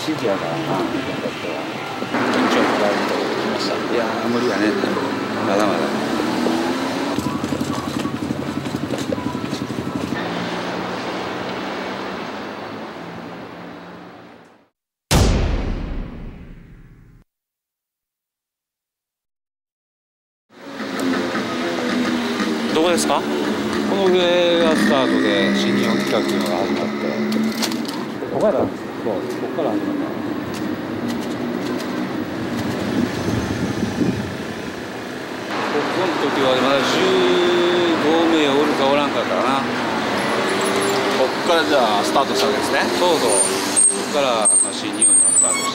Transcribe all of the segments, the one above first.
指示やからな、現在とは。ちょっとだいぶ来ました。いやー、無理やね。まだまだ。 どこですか？ この上がスタートで新日本企画っていうのが始まって、ここからそう、ここから始まった。この時はまだ15名おるかおらんかったかな。 こっからじゃあスタートしたわけですね。 そうそう。ここから新日本がスタートして。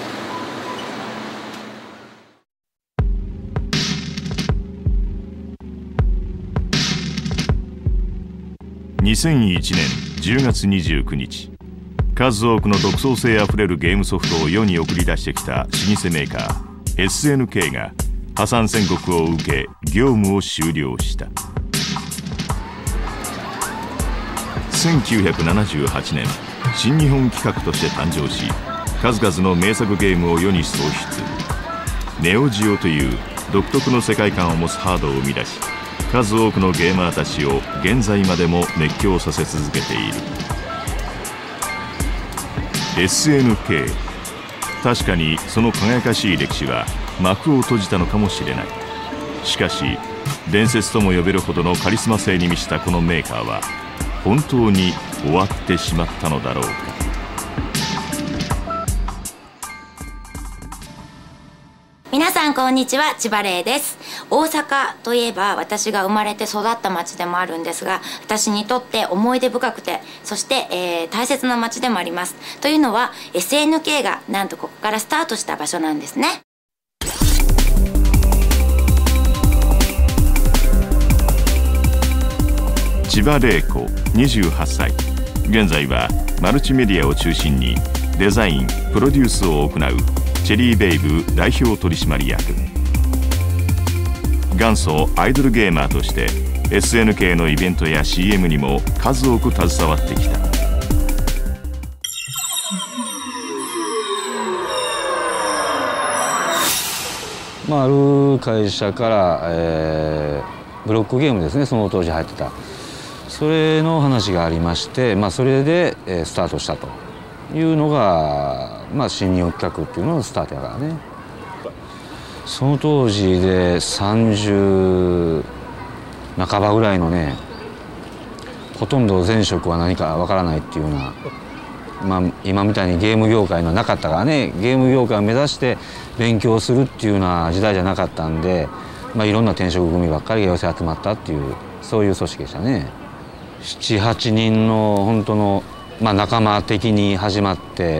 2001年10月29日、数多くの独創性あふれるゲームソフトを世に送り出してきた老舗メーカー SNK が破産宣告を受け業務を終了した。1978年、新日本企画として誕生し、数々の名作ゲームを世に創出。ネオジオという独特の世界観を持つハードを生み出し、数多くのゲーマーたちを現在までも熱狂させ続けている SNK。 確かにその輝かしい歴史は幕を閉じたのかもしれない。しかし伝説とも呼べるほどのカリスマ性に満ちたこのメーカーは本当に終わってしまったのだろうか。 皆さんこんにちは、千葉玲です。大阪といえば私が生まれて育った町でもあるんですが、私にとって思い出深くて、そして、大切な町でもあります。というのは SNK がなんとここからスタートした場所なんですね。 千葉玲子28歳。現在はマルチメディアを中心にデザイン・プロデュースを行うチェリーベイブ代表取締役。元祖アイドルゲーマーとして SNK のイベントや CM にも数多く携わってきた。 ある会社から、ブロックゲームですね、その当時入ってた、それの話がありまして、それで、スタートしたというのが、新日本企画っていうののスタートやからね。その当時で30半ばぐらいのね、ほとんど前職は何かわからないっていうような、今みたいにゲーム業界のなかったからね、ゲーム業界を目指して勉強するっていうような時代じゃなかったんで、いろんな転職組ばっかりが寄せ集まったっていう、そういう組織でしたね。7、8人の本当の、仲間的に始まって、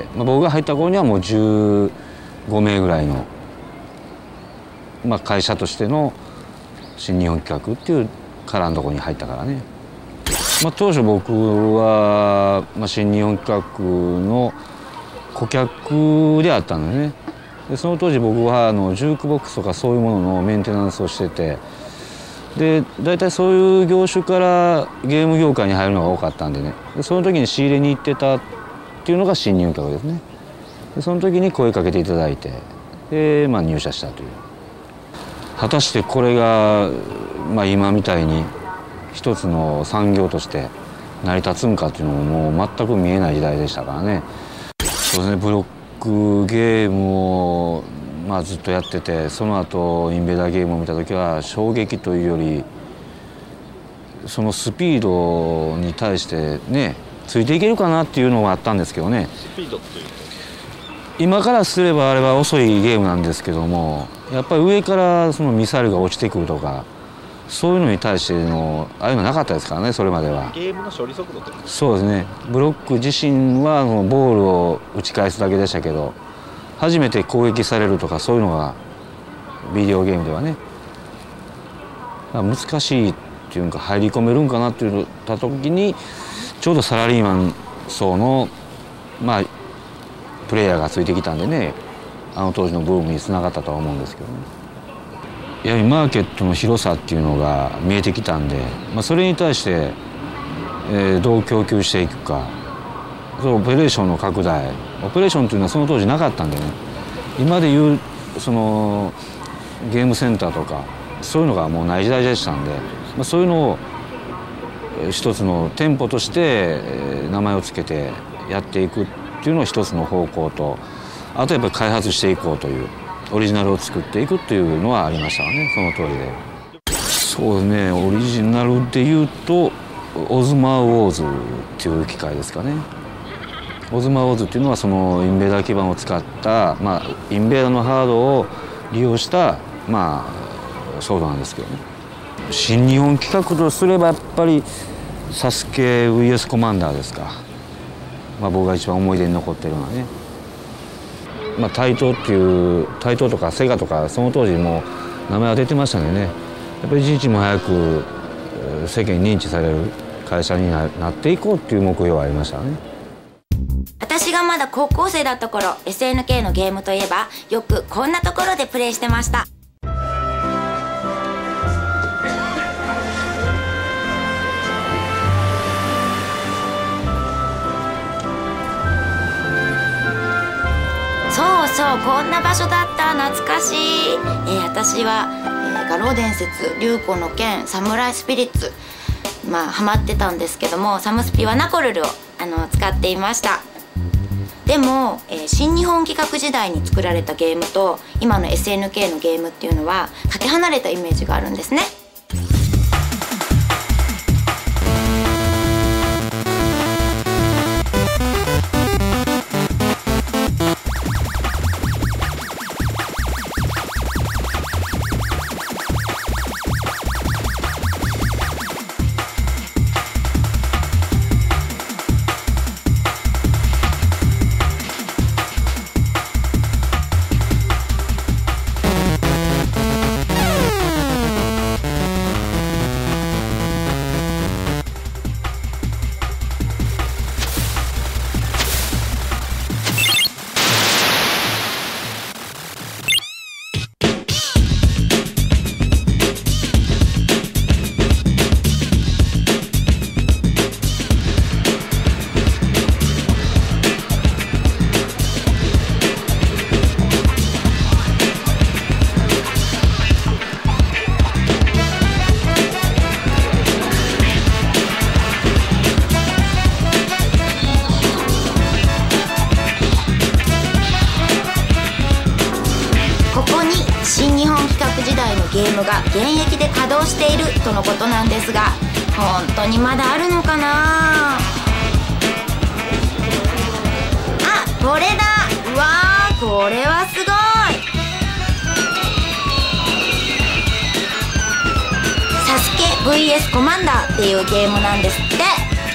僕が入った頃にはもう15名ぐらいの、会社としての新日本企画っていう殻のところに入ったからね。当初僕は、新日本企画の顧客であったのね。でその当時僕はジュークボックスとかそういうもののメンテナンスをしてて、で大体そういう業種からゲーム業界に入るのが多かったんでね、でその時に仕入れに行ってたっていうのが新日本企画ですね。でその時に声かけていただいて、で、入社したという。果たしてこれが、今みたいに一つの産業として成り立つんかっていうのももう全く見えない時代でしたからね。そうですね、ブロックゲームをずっとやってて、その後インベーダーゲームを見た時は衝撃というより、そのスピードに対してねついていけるかなっていうのがあったんですけどね。 スピードっていう今からすればあれは遅いゲームなんですけども、やっぱり上からそのミサイルが落ちてくるとか、そういうのに対してのああいうのなかったですからね、それまでは。 ゲームの処理速度ってことですか？ そうですね。ブロック自身はボールを打ち返すだけでしたけど、初めて攻撃されるとかそういうのがビデオゲームではね難しいっていうか、入り込めるんかなって言った時にちょうどサラリーマン層のプレイヤーがついてきたんでね、あの当時のブームにつながったとは思うんですけどね。やはりマーケットの広さっていうのが見えてきたんで、それに対して、どう供給していくか、そのオペレーションの拡大オペレーションというのはその当時なかったんでね、今でいうそのゲームセンターとかそういうのがもうない時代でしたんで、そういうのを一つの店舗として名前を付けてやっていくっていうのを一つの方向と、あとやっぱり開発していこうというオリジナルを作っていくっていうのはありましたね、その通りで。そうですね、オリジナルでいうとオズマウォーズっていう機械ですかね。オズマウォーズっていうのはそのインベーダー基板を使った、インベーダーのハードを利用した、ソフトなんですけどね。新日本企画とすればやっぱりサスケ VS コマンダーですか。僕が一番思い出に残ってるのはね。台東とかセガとかその当時も名前は出てましたんでね、やっぱり一日も早く世間に認知される会社になっていこうっていう目標はありましたね。 私がまだ高校生だった頃、 SNK のゲームといえばよくこんなところでプレイしてました。そうそう、こんな場所だった、懐かしい。私は、画廊伝説、竜子の剣、サムライスピリッツハマってたんですけども、サムスピはナコルルを使っていました。でも、新日本企画時代に作られたゲームと今の SNK のゲームっていうのはかけ離れたイメージがあるんですね。ゲームが現役で稼働しているとのことなんですが、本当にまだあるのかな。これだ。うわー、これはすごい。サスケ VS コマンダーっていうゲームなんですって。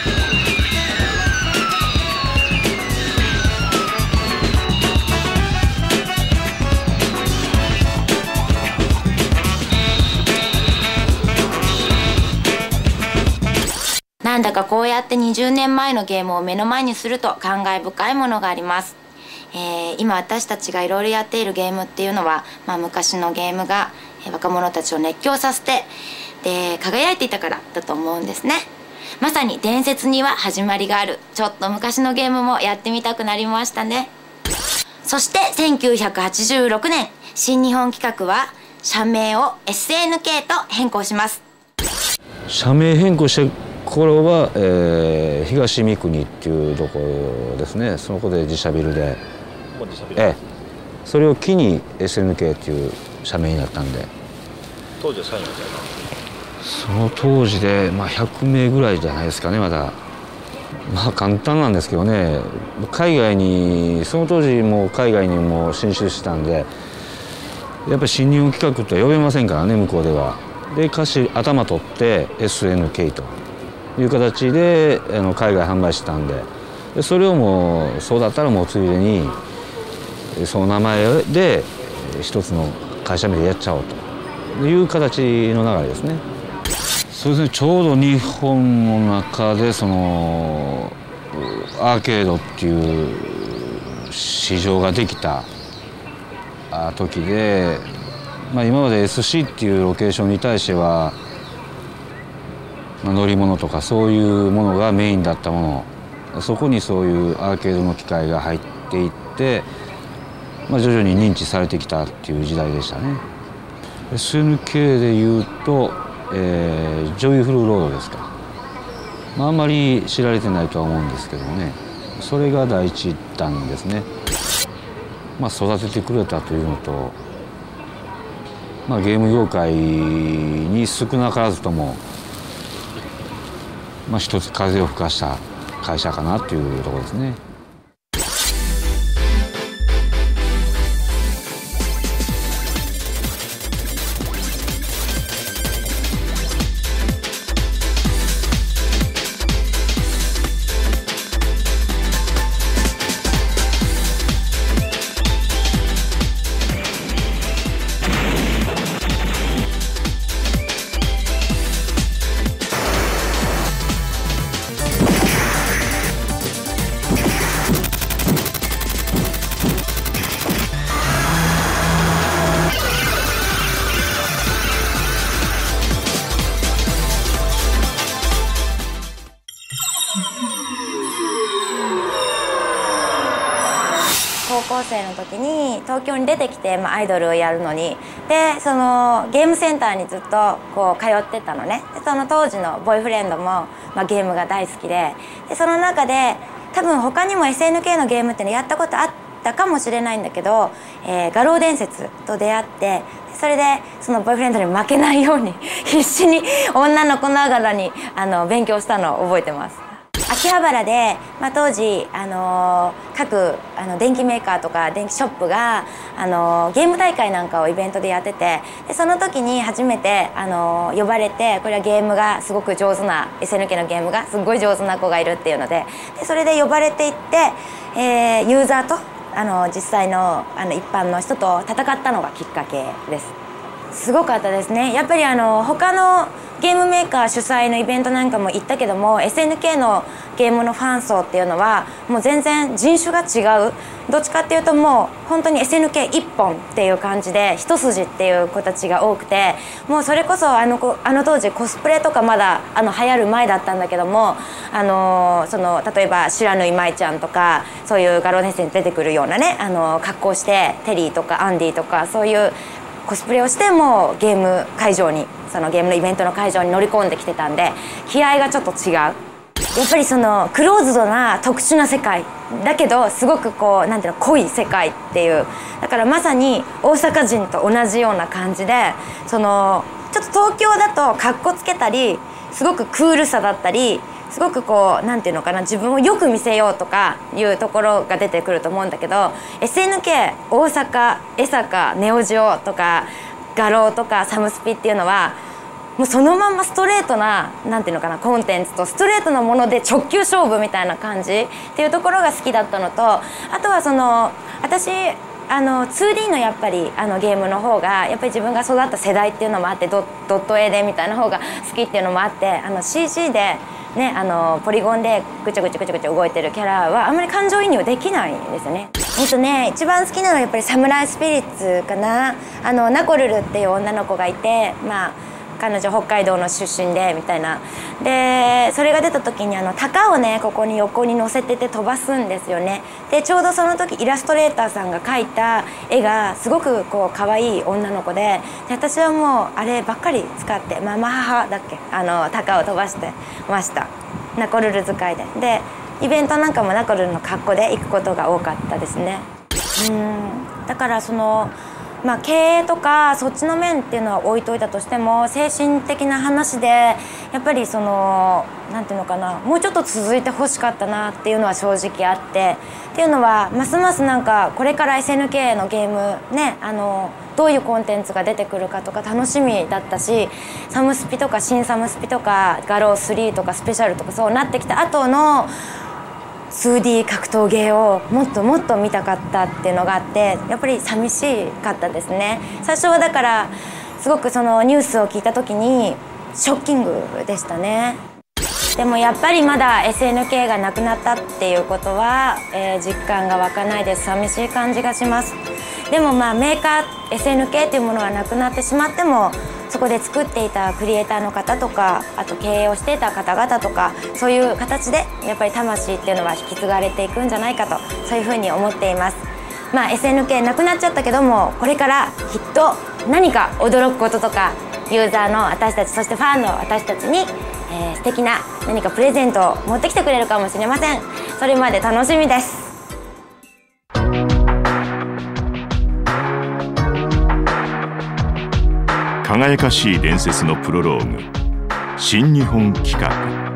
なんだかこうやって20年前のゲームを目の前にすると感慨深いものがあります。今私たちがいろいろやっているゲームっていうのは、昔のゲームが若者たちを熱狂させてで輝いていたからだと思うんですね。まさに伝説には始まりがある。ちょっと昔のゲームもやってみたくなりましたね。そして1986年新日本企画は社名を SNK と変更します。 社名変更して頃は、東三国っていうところですね。その子で自社ビルで、それを機に SNK っていう社名になったんで。 当時は社員だったよな。その当時で100名ぐらいじゃないですかね。まだ簡単なんですけどね、海外にその当時も海外にも進出してたんで、やっぱり新日本企画とは呼べませんからね、向こうでは。で頭取って SNK という形で海外販売してたんで、それをもうそうだったらもうついでにその名前で一つの会社名でやっちゃおうという形の流れですね。そうですね、ちょうど日本の中でそのアーケードっていう市場ができた時で、今まで SC っていうロケーションに対しては乗り物とかそういうものがメインだったもの、そこにそういうアーケードの機械が入っっていって、徐々に認知されてきたっていう時代でしたね。SNK でいうと、ジョイフルロードですか。あんまり知られてないとは思うんですけどね、それが第一弾ですね。育ててくれたというのと、ゲーム業界に少なからずとも、一つ風を吹かした会社かなというところですね。 高校生の時に東京に出てきて、アイドルをやるのに、でそのゲームセンターにずっとこう通ってたのね。でその当時のボーイフレンドも、ゲームが大好きで、その中で多分他にも SNK のゲームっていうのやったことあったかもしれないんだけど、画廊伝説と出会って、それでそのボーイフレンドに負けないように必死に女の子ながらに勉強したのを覚えてます。秋葉原で、当時各電機メーカーとか電気ショップがゲーム大会なんかをイベントでやってて、でその時に初めて呼ばれて、これはゲームがすごく上手な SNK のゲームがすごい上手な子がいるっていうので、それで呼ばれていって、ユーザーと実際の一般の人と戦ったのがきっかけです。すごかったですね。やっぱり他のゲームメーカー主催のイベントなんかも行ったけども、 SNK のゲームのファン層っていうのはもう全然人種が違う。どっちかっていうともう本当に SNK 一本っていう感じで一筋っていう子たちが多くて、もうそれこそ当時コスプレとかまだ流行る前だったんだけども、例えば白縫舞ちゃんとかそういう画廊伝説に出てくるようなね格好してテリーとかアンディとかそういうコスプレをしてもゲーム会場にそのゲームのイベントの会場に乗り込んできてたんで、気合がちょっと違う。やっぱりそのクローズドな特殊な世界だけどすごくこうなんていうの濃い世界っていう、だからまさに大阪人と同じような感じで、そのちょっと東京だとかっこつけたりすごくクールさだったり、すごくこうなんていうのかな、自分をよく見せようとかいうところが出てくると思うんだけど、 SNK 大阪江坂ネオジオとか画廊とかサムスピっていうのはもうそのまんまストレートななんていうのかなコンテンツとストレートなもので直球勝負みたいな感じっていうところが好きだったのと、あとはその私2D のやっぱりゲームの方がやっぱり自分が育った世代っていうのもあって、ドット絵でみたいな方が好きっていうのもあって、CG でねポリゴンでぐちゃぐちゃぐちゃぐちゃ動いてるキャラはあんまり感情移入できないんですよね。一番好きなのはやっぱりサムライスピリッツかな。ナコルルっていう女の子がいて、彼女北海道の出身でみたいな。でそれが出た時に鷹をねここに横に乗せてて飛ばすんですよね。でちょうどその時イラストレーターさんが描いた絵がすごくこう可愛い女の子で、私はもうあればっかり使ってママ母だっけ鷹を飛ばしてました。ナコルル使いで。でイベントなんかもナコルルの格好で行くことが多かったですね。だからその経営とかそっちの面っていうのは置いといたとしても、精神的な話でやっぱりそのなんていうのかな、もうちょっと続いてほしかったなっていうのは正直あって、っていうのはますますなんかこれから SNK のゲームねどういうコンテンツが出てくるかとか楽しみだったし、サムスピとか新サムスピとか画廊3とかスペシャルとかそうなってきた後の2D 格闘ゲーをもっともっと見たかったっていうのがあって、やっぱり寂しかったですね。最初はだからすごくそのニュースを聞いた時にショッキングでしたね。でもやっぱりまだ SNK がなくなったっていうことは、実感が湧かないです。寂しい感じがします。でもメーカー SNK っていうものがなくなってしまってもそこで作っていたクリエイターの方とか、あと経営をしていた方々とか、そういう形でやっぱり魂っていうのは引き継がれていくんじゃないかと、そういうふうに思っています。SNK なくなっちゃったけども、これからきっと何か驚くこととか、ユーザーの私たち、そしてファンの私たちに、素敵な何かプレゼントを持ってきてくれるかもしれません。それまで楽しみです。 輝かしい伝説のプロローグ、新日本企画。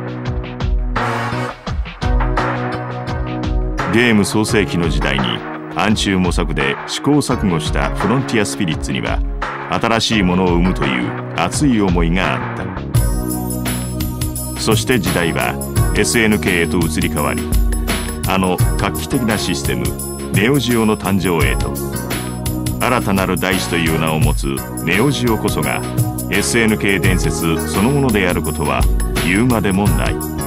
ゲーム創世期の時代に暗中模索で試行錯誤したフロンティアスピリッツには新しいものを生むという熱い思いがあった。そして時代は SNK へと移り変わり、あの画期的なシステムネオジオの誕生へと。新たなる大師という名を持つネオジオこそが SNK 伝説そのものであることは言うまでもない。